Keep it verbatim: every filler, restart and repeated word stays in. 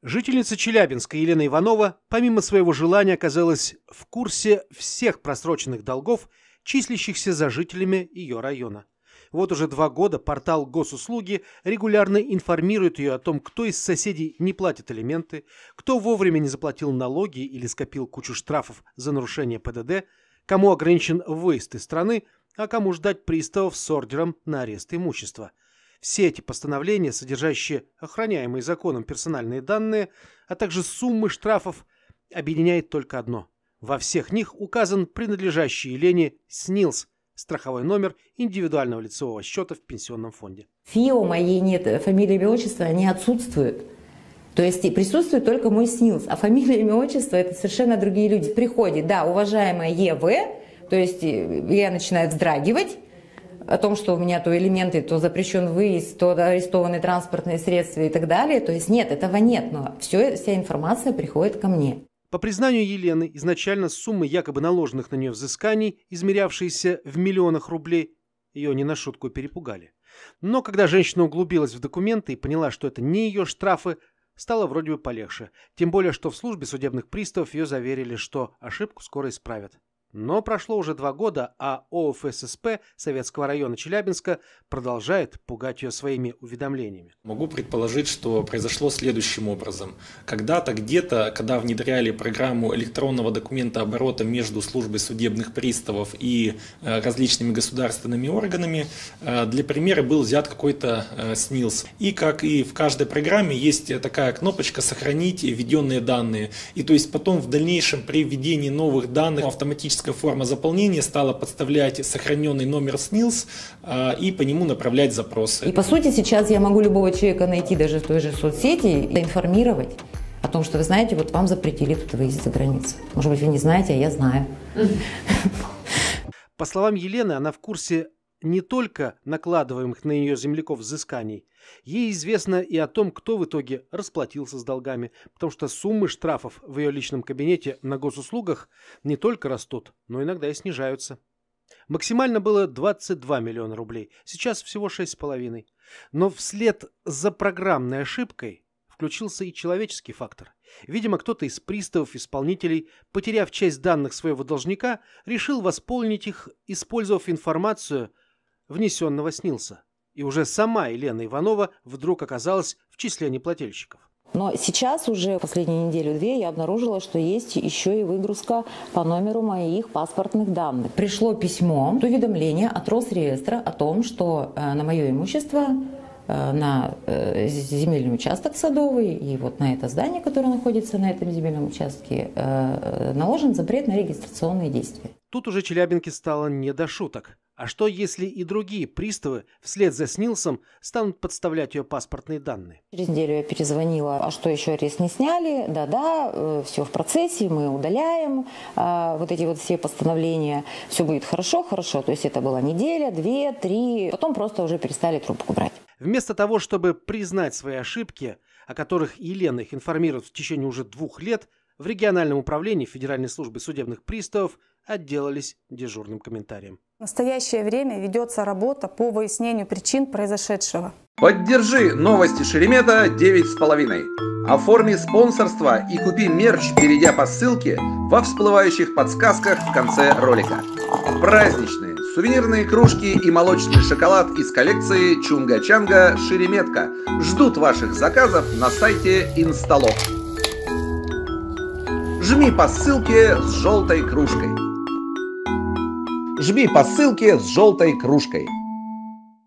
Жительница Челябинска Елена Иванова, помимо своего желания, оказалась в курсе всех просроченных долгов, числящихся за жителями ее района. Вот уже два года портал Госуслуги регулярно информирует ее о том, кто из соседей не платит алименты, кто вовремя не заплатил налоги или скопил кучу штрафов за нарушение ПДД, кому ограничен выезд из страны, а кому ждать приставов с ордером на арест имущества. Все эти постановления, содержащие охраняемые законом персональные данные, а также суммы штрафов, объединяет только одно. Во всех них указан принадлежащий Елене СНИЛС, страховой номер индивидуального лицевого счета в пенсионном фонде. ФИО моей нет, фамилия, имя, отчество, они отсутствуют. То есть присутствует только мой СНИЛС, а фамилия, имя, отчество – это совершенно другие люди. Приходит, да, уважаемая ЕВ, то есть я начинаю вздрагивать о том, что у меня то элементы, то запрещен выезд, то арестованы транспортные средства и так далее. То есть нет, этого нет, но все, вся информация приходит ко мне. По признанию Елены, изначально суммы якобы наложенных на нее взысканий, измерявшиеся в миллионах рублей, ее не на шутку перепугали. Но когда женщина углубилась в документы и поняла, что это не ее штрафы, стало вроде бы полегче. Тем более, что в службе судебных приставов ее заверили, что ошибку скоро исправят. Но прошло уже два года, а ОФССП Советского района Челябинска продолжает пугать ее своими уведомлениями. Могу предположить, что произошло следующим образом. Когда-то, где-то, когда внедряли программу электронного документооборота между службой судебных приставов и э, различными государственными органами, э, для примера был взят какой-то э, СНИЛС. И как и в каждой программе есть такая кнопочка «Сохранить введенные данные». И то есть потом в дальнейшем при введении новых данных автоматически форма заполнения стала подставлять сохраненный номер СНИЛС а, и по нему направлять запросы. И по сути сейчас я могу любого человека найти даже в той же соцсети и информировать о том, что вы знаете, вот вам запретили тут выезд за границу. Может быть, вы не знаете, а я знаю. По словам Елены, она в курсе не только накладываемых на нее земляков взысканий. Ей известно и о том, кто в итоге расплатился с долгами, потому что суммы штрафов в ее личном кабинете на госуслугах не только растут, но иногда и снижаются. Максимально было двадцать два миллиона рублей, сейчас всего шесть с половиной. Но вслед за программной ошибкой включился и человеческий фактор. Видимо, кто-то из приставов-исполнителей, потеряв часть данных своего должника, решил восполнить их, использовав информацию внесенного СНИЛСа. И уже сама Елена Иванова вдруг оказалась в числе неплательщиков. Но сейчас уже последнюю неделю-две я обнаружила, что есть еще и выгрузка по номеру моих паспортных данных. Пришло письмо, уведомление от Росреестра о том, что э, на мое имущество, э, на э, земельный участок садовый и вот на это здание, которое находится на этом земельном участке, э, наложен запрет на регистрационные действия. Тут уже Челябинке стало не до шуток. А что, если и другие приставы вслед за СНИЛСом станут подставлять ее паспортные данные? Через неделю я перезвонила, а что, еще арест не сняли? Да-да, э, все в процессе, мы удаляем э, вот эти вот все постановления. Все будет хорошо, хорошо. То есть это была неделя, две, три. Потом просто уже перестали трубку брать. Вместо того, чтобы признать свои ошибки, о которых Елена их информирует в течение уже двух лет, в региональном управлении Федеральной службы судебных приставов отделались дежурным комментарием. В настоящее время ведется работа по выяснению причин произошедшего. Поддержи новости Шеремета девять с половиной. Оформи спонсорство и купи мерч, перейдя по ссылке во всплывающих подсказках в конце ролика. Праздничные сувенирные кружки и молочный шоколад из коллекции Чунга-Чанга Шереметка ждут ваших заказов на сайте Инсталок. Жми по ссылке с желтой кружкой. Жми по ссылке с желтой кружкой.